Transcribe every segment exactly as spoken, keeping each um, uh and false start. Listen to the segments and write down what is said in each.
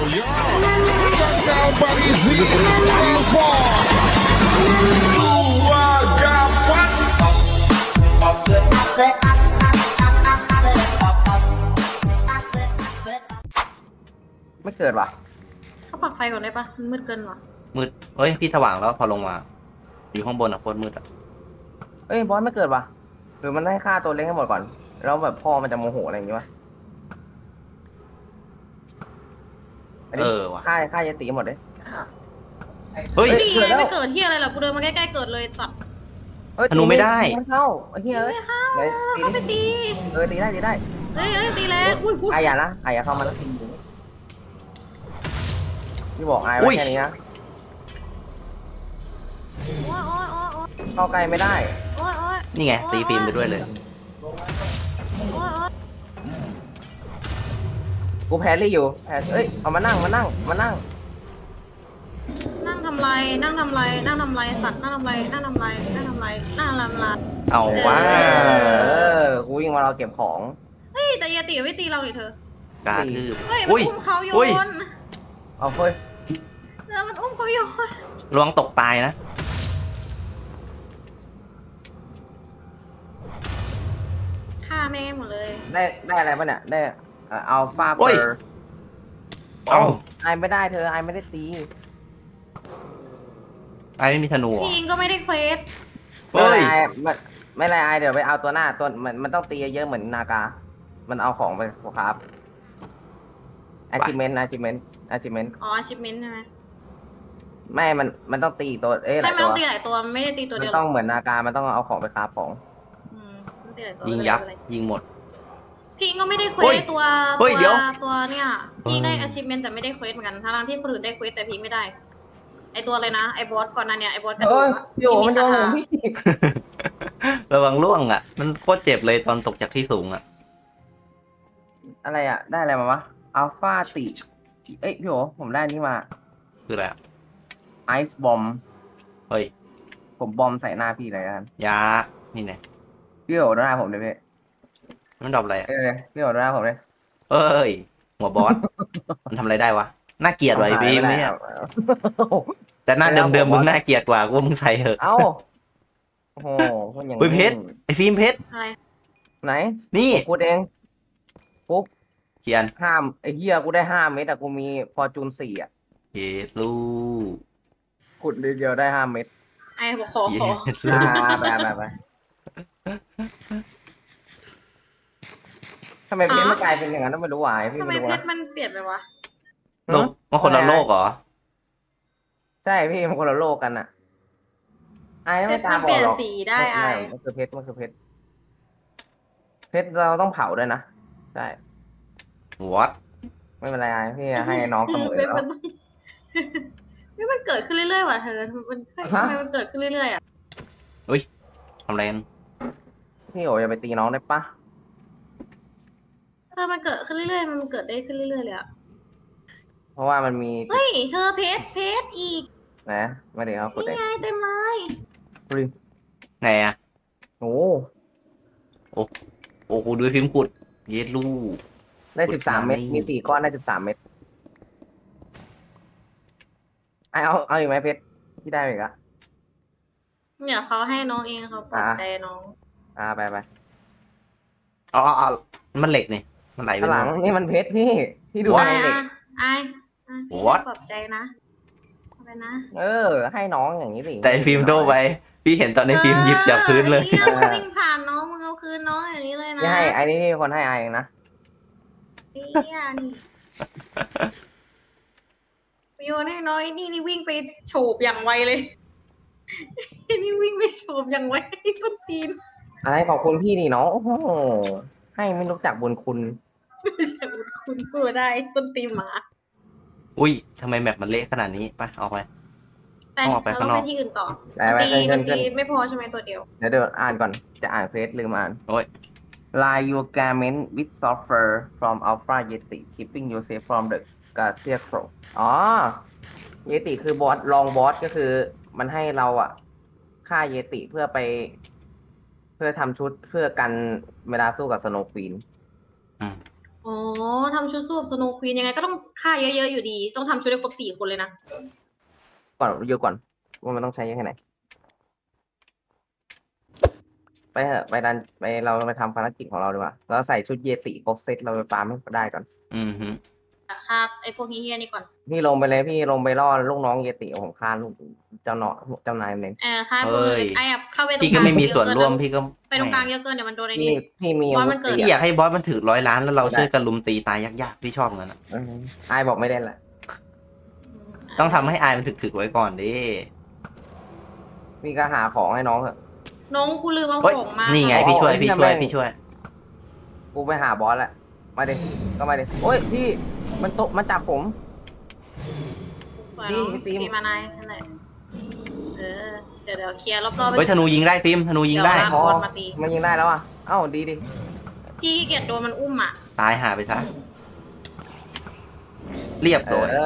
ไม่เกิดว่ะเขาปักไฟก่อนได้ปะมันมืดเกินว่ะมืดเฮ้ยพี่สว่างแล้วพอลงมาอยู่ข้างบนอ่ะโคตรมืดอ่ะเอ้ยบอสไม่เกิดว่ะหรือมันให้ฆ่าตัวเล็กให้หมดก่อนแล้วแบบพ่อมันจะโมโหอะไรอย่างงี้วะเออว่ะฆ่าฆ่ายายตีหมดเลยเฮ้ยนี่ไงไม่เกิดที่อะไรหรอกูเดินมาใกล้ๆเกิดเลยสัตว์ธนูไม่ได้ไม่เข้าไอ้เหี้ยเอ้ยเขาไปตีเออตีได้ตีได้เฮ้ยเฮ้ยตีแล้วอุ้ยไอ้อย่านะไอ้อย่าเข้ามาแล้วตีพี่บอกไอ้ไว้แค่นี้นะเข้าใกล้ไม่ได้นี่ไงตีฟิล์มไปด้วยเลยกูแพรี่อยู่แพรเอ้ยเอามานั่งมานั่งมานั่งนั่งทำไรนั่งทำไรนั่งทำไรสัตว์นั่งทำไรนั่งทำไรนั่งทำไรนั่งทำไรเอาว่าเออกูวิ่งมาเราเก็บของเฮ้ยแต่ยาตีไม่ตีเราเลยเธอการทืบเฮ้ยมันอุ้มเขาโยนเอาเฮ้ยแล้วมันอุ้มเขาโยนระวังตกตายนะฆ่าแม่หมดเลยได้ได้อะไรป่ะเนี่ยได้อัลฟาเปอร์เอาไอไม่ได้เธอไอไม่ได้ตีไอไม่มีธนูพี่ยิงก็ไม่ได้เควสไม่ไรไอไม่ไรไอเดี๋ยวไปเอาตัวหน้าตัวมันมันต้องตีเยอะเหมือนนากามันเอาของไปครับ achievement achievement achievement อ๋อ achievement ใช่ไหมไม่มันมันต้องตีตัวเอ๊ะใช่มันต้องตีหลายตัวไม่ได้ตีตัวเดียวมันต้องเหมือนนากามันต้องเอาของไปครับของยิงยับยิงหมดพี่ก็ไม่ได้เควสตัวตัวตัวเนี่ยพี่ได้ achievement แต่ไม่ได้เควสเหมือนกันทั้งที่คนอื่นได้เควสแต่พี่ไม่ได้ไอตัวเลยนะไอบอสก่อนนั้นเนี่ยไอบอสกระโดดโยมันโดนพี่ระวังล่วงอ่ะมันโคตรเจ็บเลยตอนตกจากที่สูงอ่ะอะไรอ่ะได้อะไรมาวะอัลฟาติเอ้ยพี่โอผมได้นี่มาคืออะไรไอซ์บอมเฮ้ยผมบอมใส่หน้าพี่เลยกันยานี่ไงพี่โอหน้าผมเลยพี่มันดรอปอะไรอ่ะเออพี่โอหน้าผมเลยเอ้ยหัวบอสมันทำอะไรได้วะน่าเกลียดไว้พี่เนี่ยแต่หน้าเดิมๆมึงน่าเกลียดกว่ากูมึงใส่เหอะเอ้าโอ้โหเฮ้ยเพชรไอฟิล์มเพชรไหนนี่กูเองปุ๊บเขียนห้ามไอ้เหี้ยกูได้ห้าเม็ดอะกูมีฟอร์จูนสี่อะเฮดลูขุดเดียวได้ห้าเม็ดไอ้บอกขอขอไปไปไปทำไมเพชรมันกลายเป็นอย่างนั้นต้องไม่รู้วายทำไมเพชรมันเปลี่ยนไปวะโลกมันคนละโลกเหรอใช่พี่มันคนละโลกกันอะไอ้ไม่ตาบอดหรอกเปลี่ยนสีได้ไอ้มันคือเพชรมันคือเพชรเพชรเราต้องเผาด้วยนะใช่ what ไม่เป็นไรพี่ให้น้องเสมอแล้วนี่มันเกิดขึ้นเรื่อยๆว่ะเธอมันทำไมมันเกิดขึ้นเรื่อยๆอ่ะอุ้ยทำไรกันพี่โอ๋อย่าไปตีน้องได้ปะเธอมันเกิดขึ้นเรื่อยๆมันเกิดได้ขึ้นเรื่อยๆเลยอ่ะเพราะว่ามันมีเฮ้ยเธอเพชรเพชรอีกนะไม่ได้เขากดเองนี่ไงเต็มเลยไงอ่ะโอ้โอ้โอ้กูดูฟิล์มขุดเย็ดลูได้สิบสามเม็ดมีสี่ก้อนได้สิบสามเม็ดไอเอาเอาอยู่ไหมเพชรที่ได้ไหมครับเนี่ยเขาให้น้องเองเขาปลอบใจน้องอ่าไปไปอ๋ออ๋อมันเหล็กนี่มันไหลไปหลังนี่มันเพชรพี่ที่ดูไอ้ไอ้พี่ปลอบใจนะไปนะเออให้น้องอย่างนี้สิแต่ฟิล์มโดไปพี่เห็นตอนในฟิล์มหยิบจากพื้นเลยวิ่งผ่านน้องมึงเอาคืนน้องอย่างนี้เลยนะไม่ให้ไอ้นี่พี่คนให้ไอ้เองนะนี่นี่โยนให้น้อยนี่นี่วิ่งไปโฉบอย่างไวเลยนี่วิ่งไปโฉบอย่างไวต้นตีนอะไรขอบคุณพี่นี่น้องโอ้โหให้ไม่รู้จักบุญคุณไม่รู้จักบุญคุณพูดได้ต้นตีนหมาอุ้ยทำไมแมปมันเละขนาดนี้ไปออกไปออกไปข้างนอกไปที่อื่นต่อตีมันตีไม่พอใช่ไหมตัวเดียวเดี๋ยวเดี๋ยวอ่านก่อนจะอ่านเฟซลืมอ่านโอ้ย Line your garment with soft fur from Alpha Yeti keeping you safe from the Garcia Crow อ๋อ Yeti คือบอสลองบอสก็คือมันให้เราอ่ะฆ่า Yeti เพื่อไปเพื่อทำชุดเพื่อกันเวลาสู้กับสโนว์ควีนโอ๋อทำชุดสู้สโนว์ควีนยังไงก็ต้องฆ่าเยอะๆอยู่ดี ต้องทำชุดให้ครบสี่คนเลยนะก่อนเยอะก่อนว่ามันต้องใช้เยอะแค่ไหนไปเถอะไปดันไปเราไปทำภารกิจของเราดีกว่าเราใส่ชุดเยติครบเซตเราไปปาไม่ได้ก่อนอืมฮึฆ่าไอ้พวกเฮี้ยๆนี่ก่อนพี่ลงไปเลยพี่ลงไปล่อลูกน้องเยติผมฆ่าลูกเจ้าเนาะเจ้านายมันเองเออฆ่าพวกไอ้อะเข้าไปตรงพี่กก็ลางไม่มีเยอะส่วนเกิร่วมแล้พี่ก็ไปตรงกลางเยอะเกินเดี๋ยวมันโดนไอ้พี่นี่พี่มีบอสอาวุมัธนเกิดตีพี่อยากให้บอสมันถือร้อยล้านแล้วเราช่วยกันลุมตีตายยากๆพี่ชอบงั้นอะอืมอายบอกไม่ได้แหละต้องทำให้อายมันถึกๆไว้ก่อนดิพี่ก็หาของให้น้องเถอะน้องกูลืมเอาเฮ้ยของมานี่ไงอ๋อพี่ช่วยไอ้พี่เหี้ยช่วยแม่งพี่ช่วยกูไปหาบอสแหละมาดิก็มาดิโอ้ยพี่มันโตะมันจับผมสวยน้องนี่ตีมตีมานายนั่นแหละเออเดี๋ยวเดี๋ยวเคลียร์รอบๆเฮ้ยธนูยิงได้ฟิล์มธนูยิงได้เดี๋ยวพอลากบอลมาตีมันยิงได้แล้วอ่ะเอ้าดีดิพี่ขี้เกียจโดนมันอุ้มอ่ะตายหาไปซะเรียบเอร้อยอ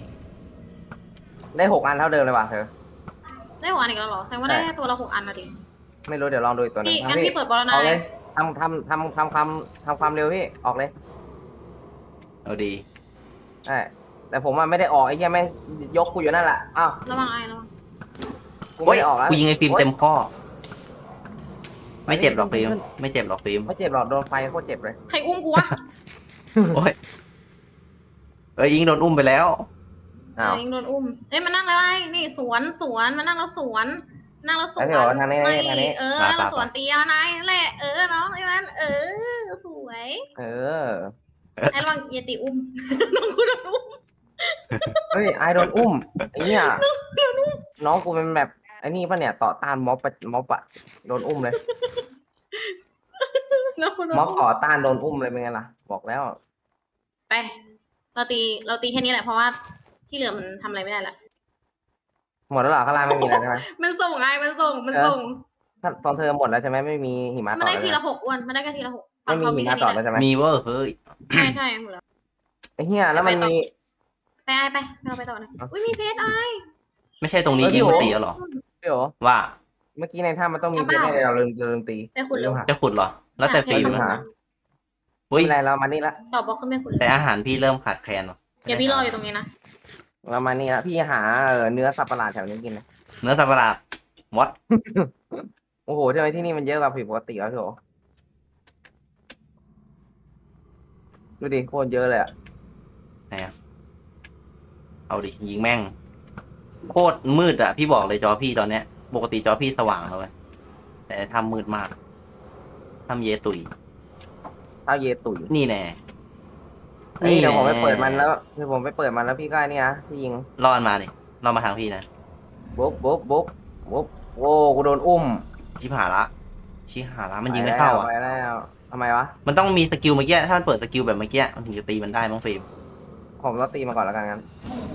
ได้หกอันเท่าเดิมเลยว่ะเธอได้หัวอันอีกแล้วเหรอแสดงว่าได้ตัวละหกอันนะดิไม่รู้เดี๋ยวลองดูอีกตัวหนึงพี่งั้นอ่ะพี่เปิดบอลอนาอกเลย ยทำทำทำทำความทำความเร็วพี่ออกเลยเอาดีใช่แต่ผมอ่ะไม่ได้ออกไอ้เหี้ยแม่งยกกูอยู่นั่นแหละอ้าวระวังไอ้ระวังกูโอ้ไม่ยได้ออกแล้วกูยิงไอ้ฟิล์มโอ๊ยเต็มข้อ ไม่เจ็บหรอกไปฟิล์มขึ้นไม่เจ็บหรอกฟิล์มไม่เจ็บหรอกโดนไฟโคตรเจ็บเลยใครอุ้มกูวะโอ้ยเอ้ยยิงโดนอุ้มไปแล้วอ้าวยิงโดนอุ้มเอ้ยมานั่งแล้วไอ้นี่สวนสวนมานั่งแล้วสวนนั่งแล้วสวนอันนี้เหรอทางนี้ทางนี้เออมานั่งแล้วปะสวนตีเอานายนั่นแหละเออน้องไอ้มันเออสวยเออไอ้ระวังเยติอุ้ม น้องกูโดนอุ้มเฮ้ยไอโดนอุ้มไอ้เนี่ยน้องกูเป็นแบบไอ้นี่ปะเนี่ยต่อต้านม็อบปะม็อบอะโดนอุ้มเลยน้องกูโดนม็อบอุ้มต่อต้านโดนอุ้มเลยเป็นไงล่ะบอกแล้วไปเราตีเราตีแค่นี้แหละเพราะว่าที่เหลือมันทำอะไรไม่ได้ละหมดแล้วเหรอข้างล่างไม่มีแล้วใช่ไหมมันส่งไงมันส่งมันส่งถ้าตอนเธอหมดแล้วใช่ไหมไม่มีหิมะมันต่อได้แล้วทีใช่ไหมละหกอ้วนมันได้แค่ทีละหกไม่มีฝั่งเขาหิมีมะแค่ต่อนี้แล้วแหละใช่ไหมมีเวอร์เฮ้ยใช่ใช่หมดแล้วไอ้เหี้ยแล้วมันมีไปไอไปเราไปต่อนะอุ้ยมีเพชรไอไม่ใช่ตรงนี้เฮ้ยยิงพี่มันโอ๋ตีแล้วเหรอพี่โอว่าเมื่อกี้ในถ้ำมันต้องมีเพชรแน่เลยเราลืมลืมตีไปขุดเร็วจะขุดเหรอ แล้วแต่ฟิล์มหาอะไม่เฮ้ยเป็นไรเรามานี่ละต่อบล็อกขึ้นไปขุดแต่เร็วอาหารพี่เริ่มขาดแคลนว่ะเดี๋ยวพี่รออยู่ตรงนี้นะเรามานี่ละพี่หาเออเนื้อสัตว์ประหลาดแถวนี้กินนะเนื้อสัตว์ประหลาดมดโอ้โหทำไมที่นี่มันเยอะกว่าผิดปกติวะพี่โอดูดิโคตรเยอะเลยอะไหนอะเอาดิยิงแม่ง โคตรมืดอะพี่บอกเลยจอพี่ตอนเนี้ย ปกติจอพี่สว่างแล้วเว้ยแต่ทำมืดมากทำเยตุยเท้าเยตุ๋ยนี่แน่เฮ้ยเดี๋ยวผมไปแน่เปิดมันแล้วเดี๋ยวผมไปเปิดมันแล้วพี่ก็เนี่ยนะพี่ยิงรอดมาดิรอดมาทางพี่นะบุ๊บบุ๊บบุ๊บบุ๊บโอ้กูโดนอุ้มชิบหายละชิบหายละมันยิงไม่เข้าอ่ะไปแล้วทำไมวะมันต้องมีสกิลเมื่อกี้ถ้ามันเปิดสกิลแบบเมื่อกี้มันถึงจะตีมันได้มั้งฟิล์มผมก็ตีมาก่อนแล้วกันงั้น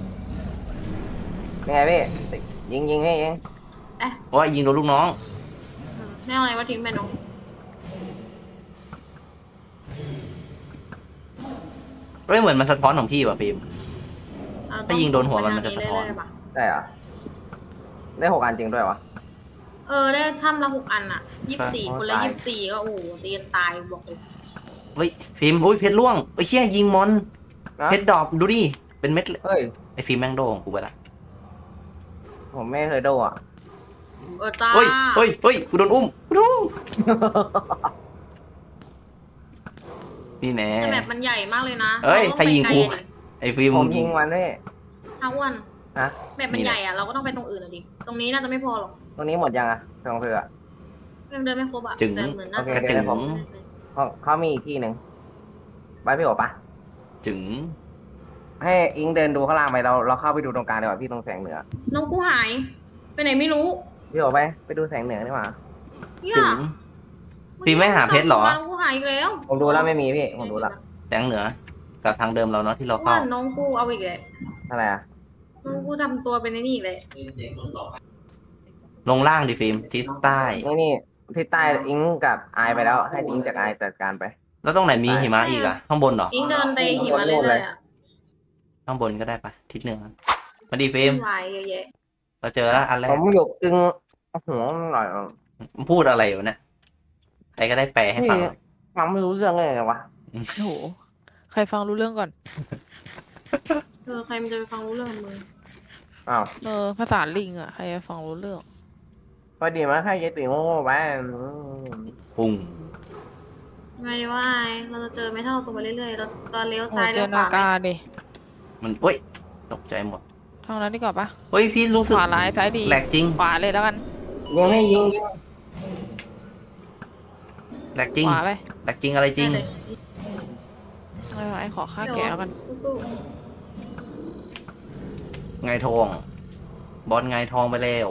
ยังไงพี่ยิงยิงให้ยิงเพราะว่ายิงโดนลูกน้องอืมไม่เอาอะไรว่าทิ้งไปน้องเอ้ยเหมือนมันสะท้อนของพี่ว่ะฟิล์มเอาต้อถ้ายิงโดนหัวมันมันจะสะท้อนเรื่ยๆปะได้เหรอได้หกอันจริงด้วยวะเออได้ถ้ำละหกอันอ่ะยี่สิบสี่ใช่คนละตายยี่สิบสี่ก็โอ้โหตีกันตายบอกเลยเฮ้ยฟิล์มอุ้ยเพชรล่วงเอ้ยเชี่ยยิงมอนนะเพชรดอกดูดิเป็นเม็ดเลยเฮ้ยไอ้ฟิล์มแม่งโดของกูไปละผมไม่เคยโดนอ่ะเออตาเฮ้ยเฮ้ยเฮ้ยกูโดนอุ้มกูโดนอุ้มนี่แน่แต่แบบมันใหญ่มากเลยนะเอ้ยราต้องใครยิงกูไปไลอะดิไอ้ฟิล์มผมยิยิงงมันด้วยถ้าอ้วนฮะแบบมันนี่แหละใหญ่อะเราก็ต้องไปตรงอื่นอะดิตรงนี้น่าจะไม่พอหรอกตรงนี้หมดยังอ่ะของเธออ่ะยังเดินไม่ครบอะจึงแต่เหมือนน่าโอเคจะกระจึงเขาเขามีอีกที่หนึ่งไปพี่โอปะจึงให้อิงเดินดูข้างล่างไปเราเราเข้าไปดูตรงกลางดีกว่าพี่ตรงแสงเหนือน้องกูหาย ไปไหนไม่รู้พี่โอไปไปดูแสงเหนือดีกว่าเนี่ยจึง ฟิล์มไม่หาเพชรเหรอน้องกูหายอีกแล้วผมดูแล้วไม่มีพี่ผมดูแล้วแสงเหนือกับทางเดิมเราเนาะที่เราว่าเข้าน้องกูเอาอีกเลยอะไรอ่ะน้องกูทำตัวเป็นไอ้นี่อีกเลยลงล่างดิฟิล์มทิศใต้นี่นี่ที่ใต้อิงกับไอายไปแล้ว ให้อิงจากไอายจัดการไปแล้วตรงไหนมีหิมะอีกอะข้างบนเหรออิงเดินไปหิมะเรื่อยๆอะข้างบนก็ได้ปะทิศเหนือมาดีฟิล์มวายเยอะแยะเราเจอแล้วอันแรผกมอยู่กึ่งโอ้โหหน่อยพูดอะไรอยู่เนี่ยใครก็ได้แปลให้ฟังหน่อยฟังไม่รู้เรื่องเลยไงวะโอ้โหใครฟังรู้เรื่องก่อนเออใครมันจะไปฟังรู้เรื่องกับมึงอ้าวเออภาษาลิงอ่ะใครจะฟังรู้เรื่องพอดีมาให้ยายติ๋งโง่ๆไปปุ้งไม่ได้ว่าไงเราจะเจอไหมถ้าเราตรงไปเรื่อยๆเราจะเลี้ยวโอ้ซ้ายเจเลี้ยอวขาก ไหมนาาดิมันเฮ้ยตกใจหมดทางนั้นดีกว่าปะเฮ้ยพี่รู้สึขกวาร้ายซ้ายดีแหลกจริงขวาเลยแล้วกันยิงไม่ยิงยิงแหลกจริงขวาไปแหลกจริงอะไรจริงได้เลยไม่เป็นไรขอค่าเดี๋ยวแกะแล้วกันสู้ไงทอง บอลไงทองไปแล้ว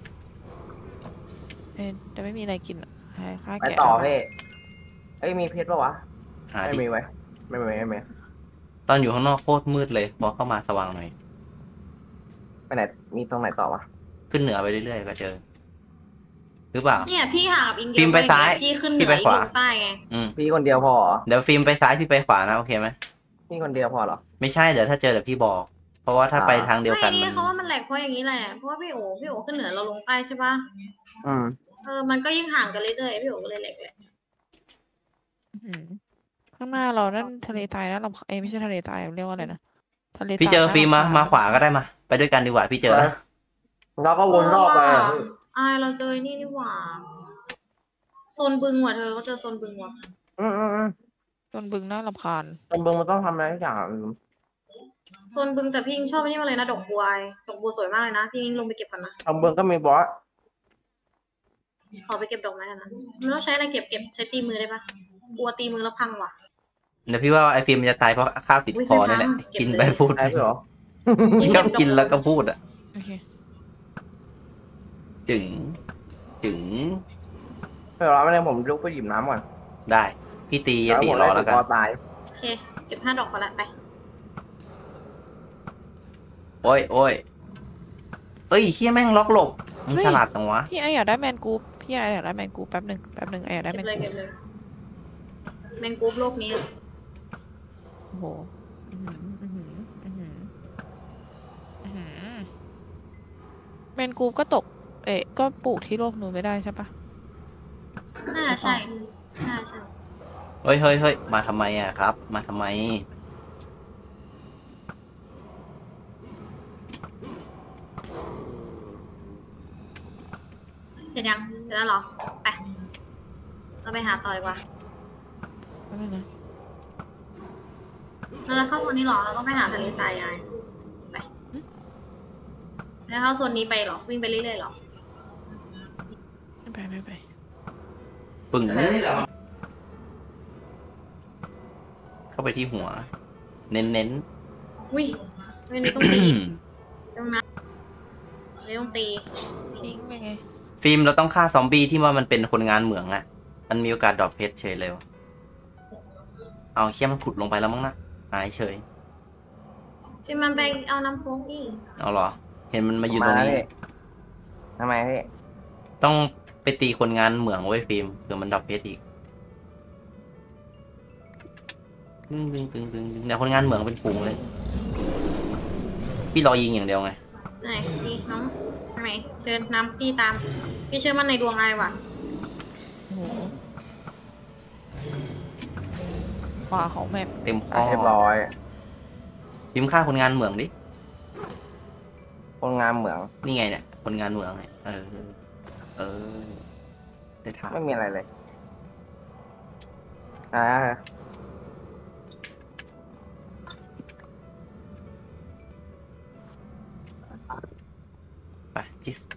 เอ้ยจะไม่มีอะไรกินอ่ะให้ค่าไปแกะต่อแล้วกันพี่เอ้ยมีเพชรปะวะหาไม่ดิมีไว้ไม่มีไม่มีตอนอยู่ข้างนอกโคตรมืดเลยพอเข้ามาสว่างหน่อยไปไหนมีตรงไหนต่อวะขึ้นเหนือไปเรื่อยๆก็เจอ หรือเปล่าๆเนี่ยพี่ห่างกับอิงเยฟิล์มอะไปซ้ายพี่ขึ้นเหพี่นือไปอิงขวาลงใต้ไงอืมพี่คนเดียวพอเหรอเดี๋ยวฟิล์มไปซ้ายพี่ไปขวานะโอเคไหมพี่คนเดียวพอเหรอไม่ใช่เดี๋ยวถ้าเจอเดี๋ยวพี่บอก เพราะว่าถ้าอ่าไปทางเดียวไม่กันนี่มันเขาว่ามันแหลกเพราะอย่างนี้แหละเพราะว่าพี่โอพี่โอขึ้นเหนือเราลงใต้ใช่ปะอืมเออมันก็ยิ่งห่างกันเรื่อยๆพี่โอก็เลยแหลกแหละอืมข้างหน้าเรานั่นทะเลทรายนะเราเอ้ยไม่ใช่ทะเลทรายเรียกว่าอะไรนะทะเลทรายพี่เจอฟิล์มมาน่รำคญมาขวาก็ได้มา ไปด้วยกันดีกว่าพี่เจอแล้วเราก็วนรอบไปอะอายเราเจอนี่นี่หว่าโซนบึงว่ะเธอเขาเจอโซนบึงว่ะอืมอืมอืมต้นบึงน่ารำคาญตรงเบิงมันต้องทำอะไรทุกอย่างอะโซนบึงแต่พี่ยิงชอบไอ้นี่มาเลยนะดอกบัวไอ้ดอกบัวสวยมากเลยนะพี่ยิงลงไปเก็บกันนะตรงเบิงก็มีบอสขอไปเก็บดอกไม้กันนะมันต้องใช้อะไรเก็บเก็บใช้ตีมือได้ปะกลัวตีมือแล้วพังว่ะเดี๋ยวพี่ว่าไอ้ฟิล์มมันจะตายเพราะข้าวติดอุ๊ยคอนี่แหละไม่พังกินเก็บเลยไปพูดได้พี่เหรอชอบกินแล้วก็พูดอ่ะโอเคจึง จึงพี่เหรอไม่ได้ผมลุกไปหยิบน้ำก่อนได้ พี่ตียแล้วติผมรอได้แล้วถูกักนคอตายโอเคเก็บห้าดอกก่อนละไปโอ้ยโอ้ยเอ้ยเฮียแม่งล็อกหลบมึงฉลาดจังวะพี่ไออยากได้แมนกูปพี่ไออยากได้แมนกูปแป๊บหนึ่งแป๊บหนึ่งไออยากได้เก็แมบนเลยกูปเก็บเลยแมงกรูฟโลกนี้โอ้โหอื้อหืออื้อหืออื้อหืออื้อหือแมนกูปก็ตก เอ๊ะก็ปลูกที่โลกนู้นไม่ได้ใช่ปะน่าใช่น่าใช่เฮ้ยเฮ้ยเฮ้ยมาทำไมอ่ะครับ มาทำไมเสร็จยังเสร็จแล้วเหรอไปเราไปหาต่อดีกว่าอะไรนะเราจะเข้าโซนนี้เหรอเราต้องไปหาทะเลทรายไงไปแล้วเข้าโซนนี้ไปเหรอวิ่งไปเรื่อยๆเหรอไม่ไปไม่ไปปึ้งเข้าไปที่หัว เน้นเน้นอุ้ยไม่ได้ต้องตีต้องนะไม่ต้องตีทิ้งไปไงฟิล์มเราต้องฆ่าซอมบี้ที่ว่ามันเป็นคนงานเหมืองอะมันมีโอกาสดรอปเพชรเฉยเลยวะเอาเขี้ยมันผุดลงไปแล้วมั้งนะหายเฉยพี่มันไปเอาน้ำโค้กนี่เอาเหรอ เห็นมันมาอยู่ตรงแล้วนี้พี่ทำไมพี่ต้องไปตีคนงานเหมืองไว้ยฟิล์มเผื่อมันดรอปเพชรอีกตึงตึงตึงตึงตึงเนี่ยคนงานเหมืองเป็นฝูงเลย พี่รอยิงอย่างเดียวไงไหนพี่น้องทางไหนเชิญน้ำพี่ตาม พี่เชื่อมันในดวงไอว่ะโอ้โหขวาของแมปเต็มคอ่ะอเรียบร้อยฟิล์มฆ่าคนงานเหมืองดิคนงานเหมืองนี่ไงเนี่ย คนงานเหมืองเนี่ยเออ เออ ได้ถามไม่มีอะไรเลยอ่าไปจิส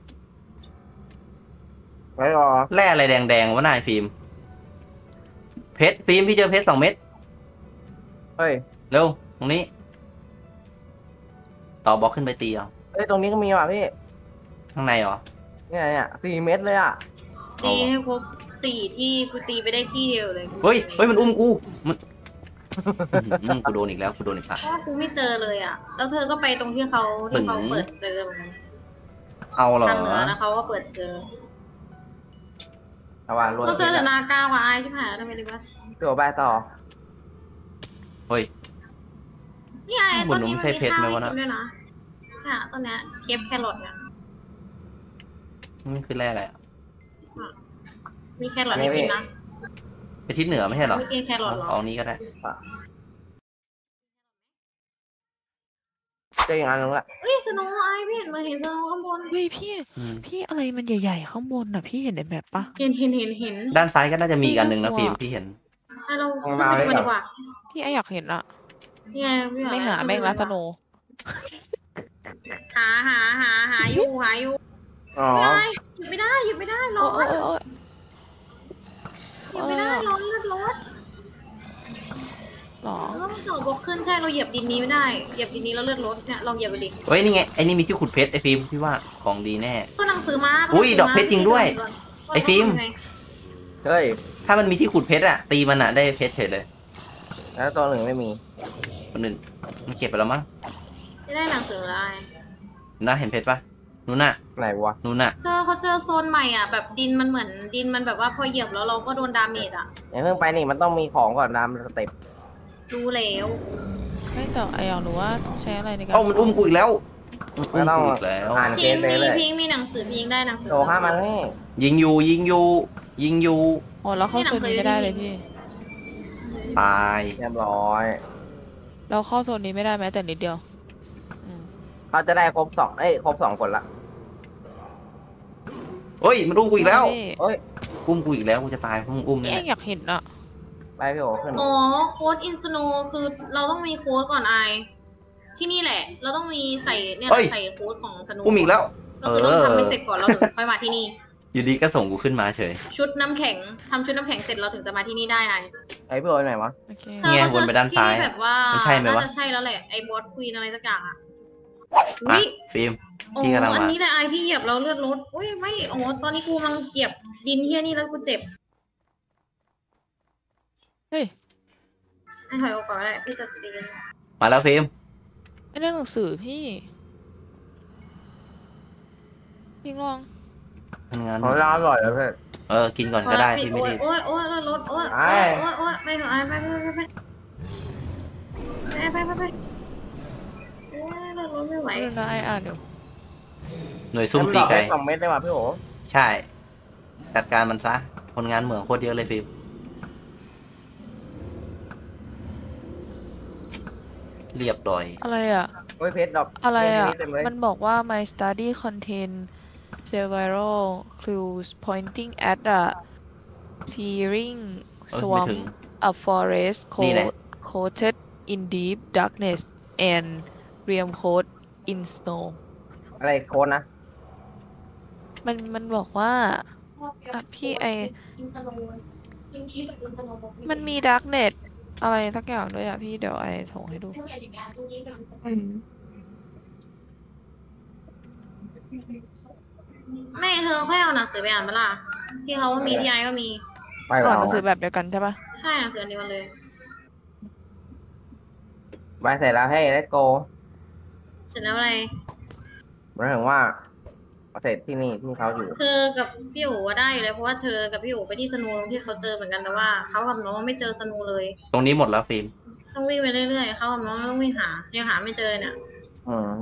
ไว้รอแร่อะไรแดงๆวะนายฟิล์ม เพชรฟิล์มพี่เจอเพชรสองเม็ดเฮ้ยเร็ว ตรงนี้ ต่อบล็อกขึ้นไปตีเอาเอ้ยตรงนี้ก็มีว่ะพี่ข้างในเหรอเนี่ยเนี่ยสี่เมตรเลยอ่ะตีให้ครบสี่ที่กูตีไปได้ที่เดียวเลยเฮ้ย เฮ้ย มันอุ้มกู มันอื้อหือกูโดนอีกแล้ว กูโดนอีกแล้วเพราะว่ากูไม่เจอเลยอ่ะ แล้วเธอก็ไปตรงที่เขาที่เขาเปิดเจอเหมือนกันเอาเหรอทางเหนือนะเขาก็เปิดเจอระวังรวยเราเจอแต่นากาวะไอใช่ไหมทำไมดีวะตัวไปต่อเฮ้ยนี่ไอบต้นนนู้นนี้มันใช่มีเพชรข้าวไหมให้วะกินะนด้วยนะเนี่ยต้นเนี้ยเคปแครอทเนี่ยมันคือแร่อะไรอะมีแครอทให้กินนะไปทิศเหนือไม่ใช่เหรอไม่กินแครอทเหรอเอานี้ก็ได้เจออย่างนั้นนึงละเอ้ยสโนว์ไอพี่เห็นมาเห็นสโนว์ข้างบนเฮ้ยพี่อืมพี่อะไรมันใหญ่ๆข้างบนน่ะ พี่เห็นในแบบปะเห็นเห็นเห็นเห็นด้านซ้ายก็น่าจะมีอีกอันหนึ่งนะเฮ้ยฟิล์มน่ากลัวพี่เห็นให้เราขึ้นไปดูมันดีกว่าพี่ไออยากเห็นอะนี่ไงพี่ไม่หาขึ้นปแม่งดูละดีสกว่าโนว์หาหาหาหาอยู่หาอยู่อ๋อไม่ได้หยิบไม่ได้หยิบไม่ได้ร้โอ้อย นโอ้ยโอ้ยหยิบไม่ได้ร้อนเลือดร้อนหรอเราต้องต่อบล็อกขึ้นใช่เราเหยียบดินนี้ไม่ได้เหยียบดินนี้แล้วเลือดลดเนี่ยลองเหยียบไปดิเฮ้ยนี่ไงไอ้นี่มีที่ขุดเพชรไอ้ฟิล์มพี่ว่าของดีแน่ก็หนังสือมาอุ้ยดอกเพชรจริงด้วยไอ้ฟิล์มเฮ้ยถ้ามันมีที่ขุดเพชรอะตีมันอะได้เพชรเฉยเลยแล้วตัวหนึ่งไม่มีคนอื่นมันเก็บไปแล้วมั้งไม่ได้หนังสืออะไรน่าเห็นเพชรปะนู่นน่ะไหนวะนู่นน่ะเจอเขาเจอโซนใหม่อ่ะแบบดินมันเหมือนดินมันแบบว่าพอเหยียบแล้วเราก็โดนดาเมจอ่ะอย่าเพิ่งไปนี่มันต้องมีของก่อนตามสเต็ปรู้แล้วไม่แต่ไออยากรู้ว่าใช้อะไรในการเอ้ามันอุ้มกูอีกแล้วมันอุ้มกูอีกแล้วอ่านเกพิงมไปมีเลยพิงมีหนังสือพิงได้หนังสือโตข้ามันนี่ยิงอยู่ยิงอยู่ยิงอยู่อ๋อแล้วเข้าโซนนี้ไม่ได้เลยพี่ตายเรียบร้อยเราเข้าโซนนี้ไม่ได้แม้แต่นิดเดียวอืมเขาจะได้ครบสองเอ้ยครบสองคนละเฮ้ยมันอุ้มกูอีกแล้วพี่เฮ้ยอุ้มกูอีกแล้วกูจะตายเพราะมึงอุ้มพี่นี่ไอแหละอยากเห็นอะไปพี่โอขึ้นอ๋อโค้ดอินสโนคือเราต้องมีโค้ดก่อนไอที่นี่แหละ เราต้องมีใส่เนี่ยใส่โค้ดของสโนอุ้มอีกแล้วก็คือต้องทำให้เสร็จก่อนเราถึงค่อยมาที่นี่อยู่ดีก็ส่งกูขึ้นมาเฉยชุดน้ำแข็งทำชุดน้ำแข็งเสร็จเราถึงจะมาที่นี่ได้ไอไอ้พี่โอไหนวะโอเคเธอเนี่ยเขาเจวนอไปด้านซ้ายที่แบบว่าไม่ใช่ไหมวะน่าจะใช่แล้วแหละไอ้บอสควีนอะไรสักอย่างอ่ะอ่ะอุ้ยฟิล์มอ๋อพี่กำลังอันมานี้แหละไอที่เหยียบเราเลือดลดอุ้ยไม่อ๋อตอนนี้กูกำลังเหยียบดินเฮียนี่แล้วกูเจ็บเฮ้ยไอถอยออกก่อนก็ได้พี่จะตีนมาแล้วฟิล์มไม่ได้หนังสือพี่พี่ลองทำงานของเราอร่อยแล้วเพื่อนเออกินก่อนก็ได้พี่ไม่โอ้ยรีบโอ้ยโอ้ยเลือดลดโอ้ยไอ้โอ้ยโอ้ยโอ้ยไปเถอะไอไปไปไปไปไปไปไปไปโอ้ยเลือดลดไม่ไหวเรื่องนะไออ่านเดี๋ยวหน่วยซุ่มตีไก่สองเม็ดได้ป่ะพี่โอใช่ จัดการมันซะคนงานเหมืองโคตรเยอะเลยฟิล์มเรียบร้อยอะไรอะเฮ้ยเพชรดอกอะไรอ่ะเพชรเต็มเลยมันบอกว่า my study contain several clues pointing at a clearing เออไม่ถึ swamp ง a forest นี่แหละ coat- coated in deep darkness and realm coat in snow อะไรโค้ดนะมันมันบอกว่าอ่ะพี่ไอ มันมี darkness อะไรสักอย่างด้วยอ่ะพี่เดี๋ยวไอส่งให้ดูแม่เธอค่อยเอาหนังสือไปอ่านมาล่ะที่เขาว่ามีที่ไอก็มีไปก่อนเอาหนังสือแบบเดียวกันใช่ปะใช่หนังสืออันเดียวกันเลยไปเสร็จแล้วให้เลตโกเสร็จแล้วอะไรหมายถึงว่าเสร็จที่นี่ที่เขาอยู่เธอกับพี่โอ๋ได้อยู่เลยเพราะว่าเธอกับพี่โอ๋ไปที่สนูที่เขาเจอเหมือนกันแต่ว่าเขากับน้องไม่เจอสนูเลยตรงนี้หมดแล้วฟิล์มต้องวิ่งไปเรื่อยๆเขากับน้องต้องวิ่งหายังหาไม่เจอเลยเนี่ยอืม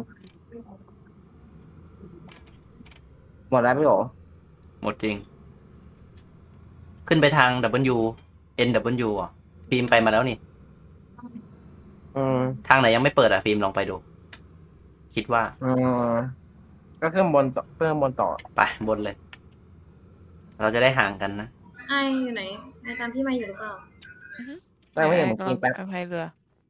หมดแล้วพี่โอหมดจริง ขึ้นไปทาง W N W อ่ะฟิล์มไปมาแล้วนี่อืมทางไหนยังไม่เปิดอ่ะฟิล์มลองไปดู คิดว่าอืมก็ขึ้นบนต่อเพิ่มบนต่อไปบนเลย เราจะได้ห่างกันนะไออยู่ไหนไอตามพี่มาอยู่หรือเปล่าได้ไม่เห็นผมกินแป๊บไอพายเรือ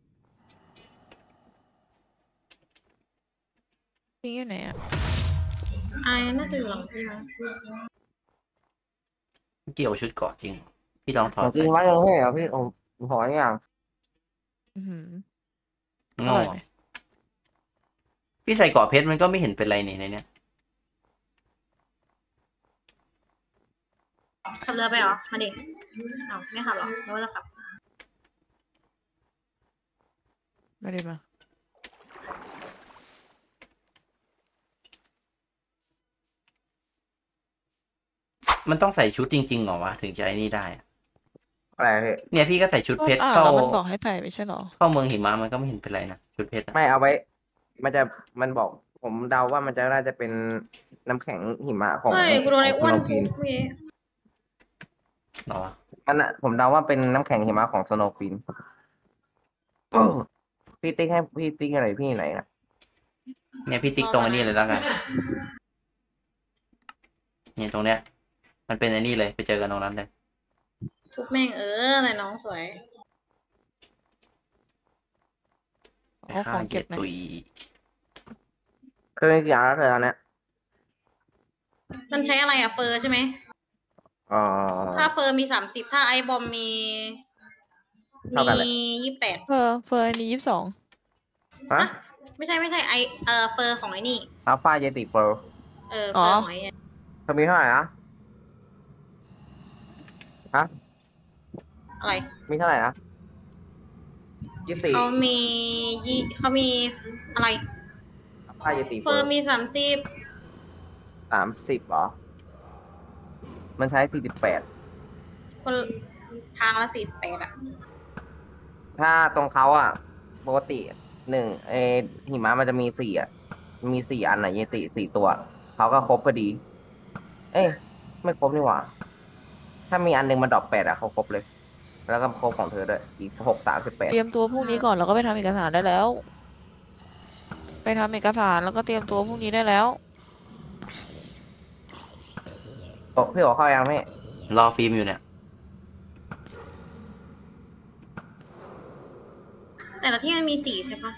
พี่อยู่ไหนอ่ะไอน่าจะอยู่หลังพี่นะเกี่ยวชุดเกาะจริง พี่ลองถอผดมกินใส่ไว้ยังไงอ่ะพี่ผมผมขออย่างอือหือโง่อร่อยไหมพี่ใส่เกาะเพชรมันก็ไม่เห็นเป็นไรนี่ในเนี้ยขับเรือไปเหรอมาดิเอาไม่ขับหรอแล้วว่าจะขับไม่ได้มามันต้องใส่ชุดจริงๆเหรอวะถึงจะไอ้นี่ได้อะอะไรพี่เนี่ยพี่ก็ใส่ชุดเพชรอ่าเข้าแล้วมันบอกให้ใส่ไม่ใช่เหรอเข้าเมืองหิมะมันก็ไม่เห็นเป็นไรนะชุดเพชรอะไม่เอาไว้ มันจะมันบอก ผมเดาว่ามันจะน่าจะเป็นน้ำแข็งหิมะของเฮ้ยกูโดนไอ้อ้วนของทุ Snow บเมื่อกี้เหรอวะมันอะผมเดาว่าเป็นน้ำแข็งหิมะของสโนว์ควีนพี่ติ๊กให้พี่ติ๊กอะไรพี่ไหนนะเนี่ยพี่ติ๊กตรงอันนี้เลยแล้วกันเนี่ยตรงเนี้ย มันเป็นอันนี้เลยไปเจอกันตรงนั้นเลยทุกแม่งเอออะไรน้องสวยไปเอาฆ่าของเหยีเก็ยบดหนะตุยคือมีกี่อันแล้วเธอตอนเนี้ยมันใช้อะไรอะเฟอร์ใช่ไหมอ๋อถ้าเฟอร์มีสามสิบถ้าไอบอมมีเท่ามีกันเลยยี่สิบแปดเฟอร์เฟอร์มียี่สิบสองฮะไม่ใช่ไม่ใช่ไอเออเฟอร์ของไอ้นี่อัลฟาเยติโปรเออเฟอร์ของไอ้เนี่ยเธอมีเท่าไหร่นะฮะอะไรมีเท่าไหร่นะยี่สิบสี่เขามียี่เขามีอะไรอัลฟาเยติเฟโปรอร์มีสามสิบสามสิบเหรอ มันใช้สี่สิบแปดคนทางละสี่สิบแปดอะถ้าตรงเขาอ่ะปกติหนึ่งเออหิมะมันจะมีสี่อ่ะ มีสี่อันอ่ะเยติสี่ตัว เขาก็ครบพอดี เอ้ยไม่ครบนี่หว่า ถ้ามีอันหนึงมันดรอปแปดอ่ะเขาครบเลย แล้วก็ครบของเธอด้วย อีกหกสามสิบแปดเตรียมตัวพรุ่งนี้ก่อนแล้วก็ไปทำเอกสารได้แล้ว ไปทำเอกสารแล้วก็เตรียมตัวพรุ่งนี้ได้แล้วโอ้พี่โอเข้ายังพี่รอฟิล์มอยู่เนี่ยแต่ละที่มันมีสี่ใช่ปะ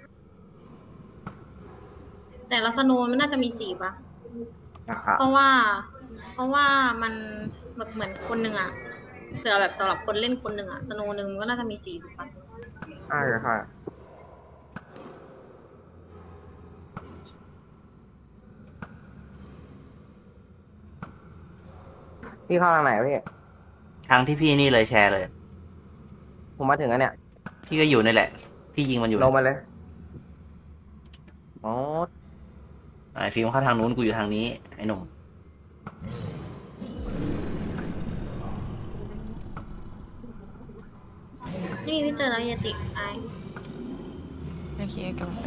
แต่ละสโนว์มันน่าจะมีสี่ปะอ่ะเพราะว่า เพราะว่ามันแบบเหมือนคนหนึ่งอะเผื่อแบบสำหรับคนเล่นคนหนึ่งอะสโนว์หนึ่งมันก็น่าจะมีสี่ถูกปะอ่าค่ะพี่เข้าทางไหนวะพี่ทางที่พี่นี่เลยแชร์เลยผมมาถึงแล้วเนี่ยพี่ก็อยู่นี่แหละ พี่ยิงมันอยู่ลงมาเลยอ๋อไอ้ฟิล์มเข้าทางนู้นกูอยู่ทางนี้ ไอ้หนุ่มนี่พี่เจอแล้วเยติไอโอเคกำลังไป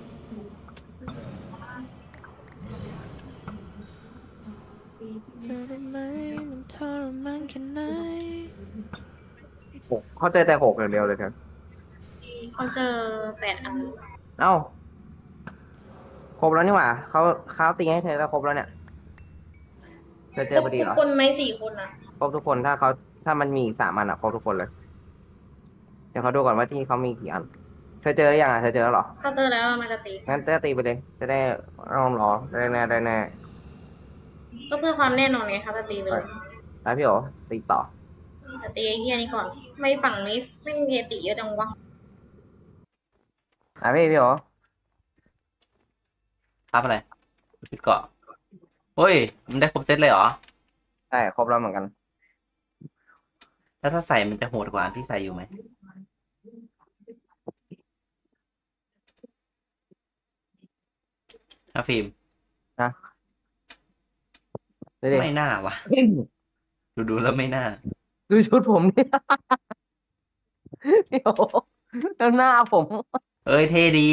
เธอรู้ไหมมันทรมานแค่ไหนหกเขาเจอแต่หกอย่างเดียวเลยครับเขาเจอแปดอันเอ้า ครบแล้วนี่หว่าเขาเขาตีให้เธอก็ครบแล้วเนี่ยเธอเจครอบ พอดีทุเหกรอคนไหมสี่คนอะครบทุกคนถ้าเขาถ้ามันมีอีกสามอันอ่ะครบทุกคนเลย เดี๋ยวเขาดูก่อนว่าที่เขามีกี่อัน เธอเจอหรือยังอ่ะเธอเจอแล้วเหรอเขาเจอแล้วมันจะตีงั้นเธอตีไปเลย จะได้รอมรอได้แน่ได้แน่ก็เพื่อความแน่นอนไงเขาจะตีไปเลยแล้วพี่โอตีต่อแต่ตีไอ้เฮียนี้ก่อน ไม่ฝั่งนี้ไม่มีเยติเยอะจังวะอ่ะพี่พี่โอครับอะไรชุดเกาะเฮ้ย มันได้ครบเซตเลยเหรอใช่ครบแล้วเหมือนกันแล้วถ้าใส่มันจะโหดกว่าอันที่ใส่อยู่ไหมนะฟิล์มนะดูดิไม่น่าวะดูดูแล้วไม่น่าดูชุดผมนี่ พี่โอแล้วหน้าผมเอ้ยเท่ดี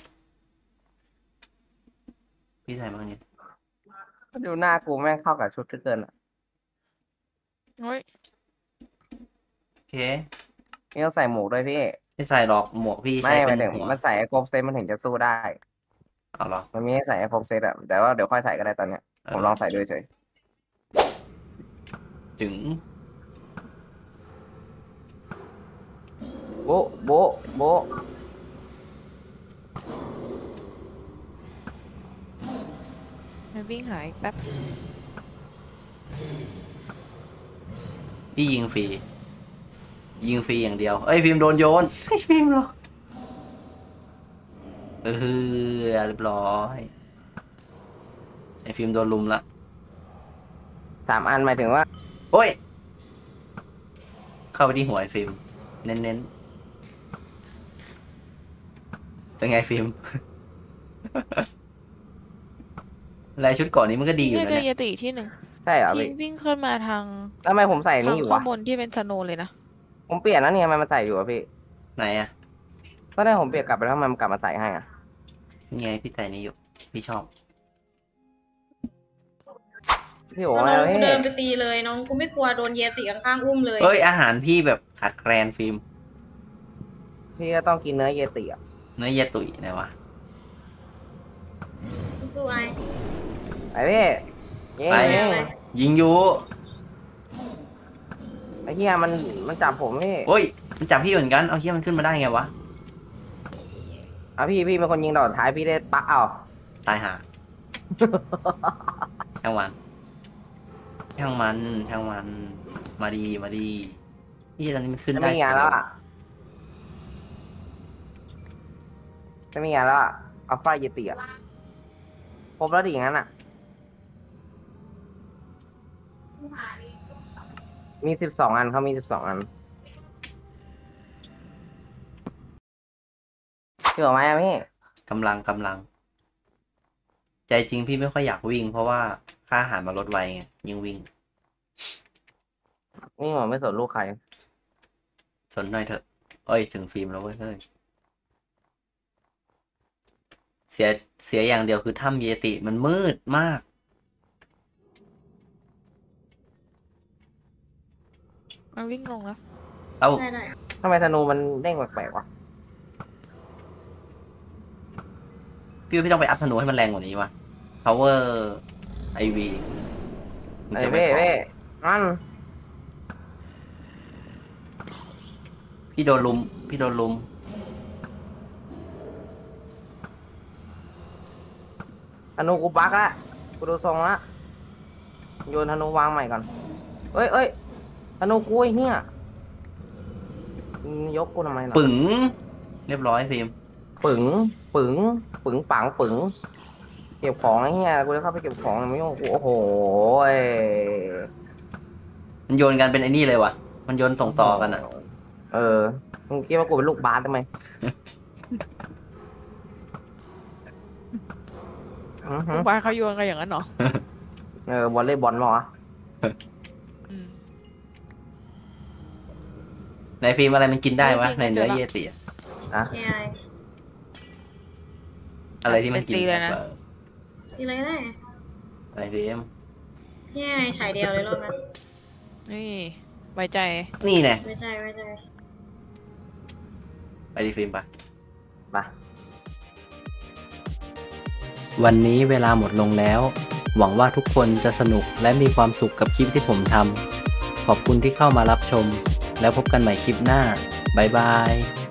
พี่ใส่บ้างเนี่ยดูหน้ากูแม่งเข้ากับชุดที่เกินอ่ะเฮ้ยโอเคนี่ต้องใส่หมวกด้วยพี่ไม่ใส่หรอกหมวกพี่ไม่ใช้หเป็มาน ยถึงหัวมันใส่ไอ้ครบเซตมันถึงจะสู้ได้เอาเหรอมันมีให้ใส่ไอ้ครบเซตอะแต่ว่าเดี๋ยวค่อยใส่ก็ได้ตอนเนี้ยเออผมลองใส่ด้วยเฉยจึงโบ๊ะโบ๊ะโบ๊ะมันวิ่งหายแป๊บพี่ยิงฟรี ยิงฟรีอย่างเดียว เอ้ยฟิล์มโดนโยนไอ้ยฟิล์มเหรอเออเรียบร้อยไอ้ฟิล์มโดนลุมละสามอันหมายถึงว่าโอ้ย เข้าไปที่หัวไอ้ฟิล์มเน้นๆเป็นไงฟิล์ม ลายชุดเก่อนนี้มันก็ดีอยู่ก็นะเจอเนี่ยเยติที่หนึ่งใช่เหรอวิ่พี่งวิ่งขึ้นมาทางแล้วทำไมผมใส่อันทานี้งอยู่ข้างวะบนที่เป็นสโนว์เลยนะผมเปลี่ยนแล้วเนี่ยทำไมมันใส่อยู่อะพี่ไหนอะตอนแรกผมเปลี่ยนกลับไปแล้วทำไมมันกลับมาใส่ให้อะนี่ไงพี่ใส่นี้อยู่ พี่ชอบพี่โอ๋น้มาองเลยกูเดินไปตีเลยน้องกูไม่กลัวโดนเยติข้างๆอุ้มเลยเอ้ย อาหารพี่แบบขาดแคลนฟิล์มพี่ก็ต้องกินเนื้อเยติอะเนื้อเยตุยไหนวะสู้ๆไอ้ไปพี่เย้ไปเย้ยิงอยู่ไอ้เหี้ยมันมันจับผมพี่โอ้ยมันจับพี่เหมือนกันเอาเฮียมันขึ้นมาได้ไงวะอ่ะพี่พี่เป็นคนยิงดอกท้ายพี่ได้ปะเอาตายห่าช่างมันช่างมันช่างมันมาดีมาดีพี่ตอนนี้มันขึ้นจะได้ไม่มีงานแล้วอ่ะจะไม่มีงานแล้วอ่ะอัลฟาเยติอ่ะครบแล้วดิงั้นอ่ะ มีสิบสองอันเขามีสิบสองอันเกี่ยวไหมอะพี่กำลังกำลัง ใจจริงพี่ไม่ค่อยอยากวิ่ง เพราะว่าค่าอาหารมาลดไวไงยิ่งวิ่งนี่ผมไม่สนลูกใครสนหน่อยเถอะเอ้ยถึงฟิล์มแล้วเว้ยเฮ้ยเสียเสียอย่างเดียวคือถ้ำเยติมันมืดมากมันวิ่งลงแล้วเอ้าได้ได้ทำไมธนูมันเด้งแปลกๆวะพี่พี่ต้องไปอัพธนูให้มันแรงกว่านี้วะ power ไอวีมันไอ้จะไม่เว้พอเว้นั่นพี่โดนลุม พี่โดนลุมธนูกูบักละกูดูทรงละโยนธนูวางใหม่ก่อนเอ้ยเอ้ยธนูกูไอ้เหี้ยมึงยกกูทำไมล่ะปึ๋งเรียบร้อยฟิล์มปึ๋งปึ๋งปึ๋งปังปึ๋งเก็บของไอ้เหี้ยกูจะเข้าไปเก็บของไม่ยุ่งกูโอ้โหยมันโยนกันเป็นไอ้นี่เลยวะมันโยนส่งต่อกันอ่ะเออมึงคิดว่ากูเป็นลูกบาสทำไมอือฮึลูกบาสเขาโยนกันอย่างนั้นเหรอเออวอลเลย์บอลเหรอวะอืมในฟิล์มอะไรมันกินได้วะไม่ในกินเนื้อเจอละเยติอะอ่ะใช่อะไรที่มันกินตีเลยนะแบบทีไรได้อะไรฟิล์มใช่ฉายเดียวเลยรอบนั้นนี่ไว้ใจนี่แน่ไม่ใช่ไม่ใช่ไปดิฟิล์มไปมาวันนี้เวลาหมดลงแล้ว หวังว่าทุกคนจะสนุกและมีความสุขกับคลิปที่ผมทำขอบคุณที่เข้ามารับชม แล้วพบกันใหม่คลิปหน้าบ๊ายบาย